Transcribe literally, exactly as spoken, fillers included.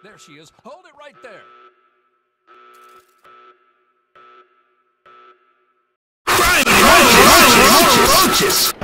There she is. Hold it right there. Crime! Roaches! Roaches!